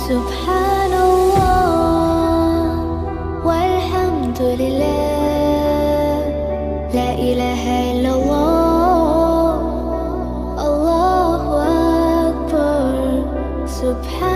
سبحان الله والحمد لله، لا إله إلا الله، الله أكبر. سبحان